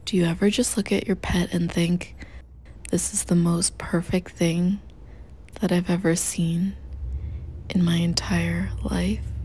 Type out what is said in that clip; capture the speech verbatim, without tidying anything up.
Do you ever just look at your pet and think, this is the most perfect thing that I've ever seen in my entire life?